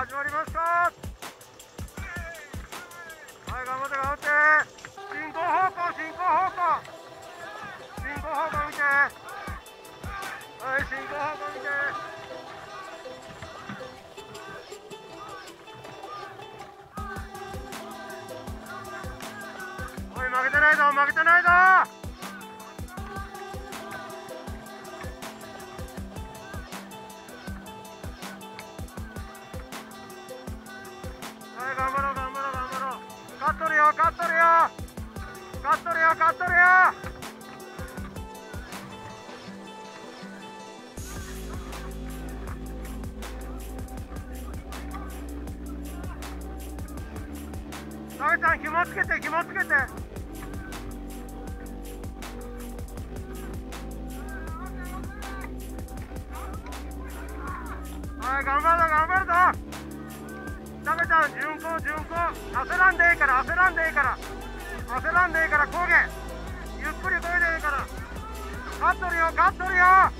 始まりました。はい、頑張って頑張って。進行方向、進行方向。進行方向見て。はい、進行方向見て。おい、負けてないぞ、負けてないぞ。はい、頑張ろう頑張ろう頑張ろう。勝っとるよ勝っとるよ勝っとるよ勝っとるよ。タメちゃん、紐つけて紐つけて。はい、頑張るぞ頑張るぞ。タメちゃん、順行順行。焦らんでいいから焦らんでいいから焦らんでいいから、漕げ。ゆっくり漕いでいいから。勝っとるよ勝っとるよ。はい、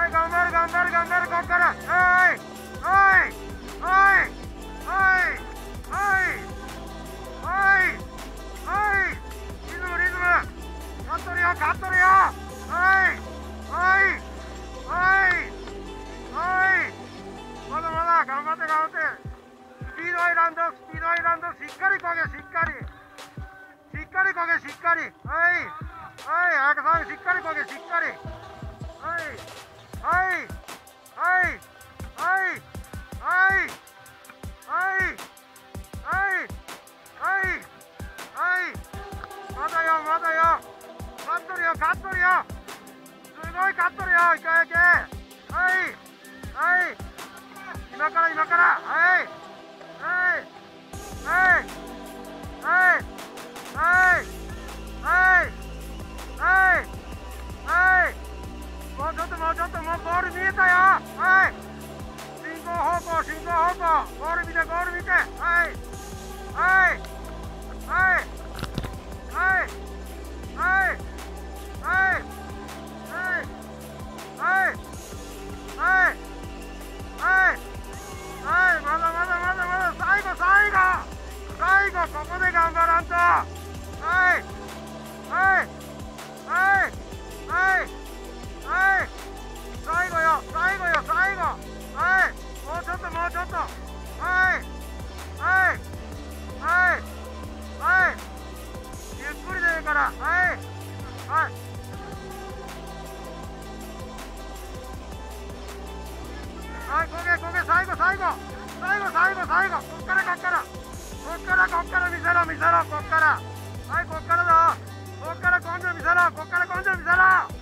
頑張る頑張る頑張る。こっから。はいはいはいはいはいはいはい。リズムリズム。勝っとるよ勝っとるよ。はいはいはいはい。まだまだ頑張って頑張って。スピードアイランドスピードアイランド。しっかり漕げしっかりしっかり漕げしっかり。はいはい、彩香さんしっかり漕げしっかり。はいはいはいはいはいはいはいはいはい。まだよまだよ。勝っとるよ勝っとるよ。すごい勝っとるよ。いけいけ。はいはい今から今から。はいはいはいはいはいはいはいはい。もうちょっともうちょっと。もうゴール見えたよ。はい、進行方向進行方向。ゴール見てゴール見て。はいはいはいはいはいはいはいはいはいはいはい。まだまだまだまだ。最後最後最後、ここで頑張らんと。はいはいはいはいはい。最後よ最後よ最後。はい、もうちょっともうちょっと。はいはいはいはい。ゆっくりでいいから。はいはいはい。こげこげ。最後最後最後最後最後。こっからこっからこっからこっから。見せろ見せろこっから。はい、こっからだ。こっから根性見せろ。こっから根性見せろ。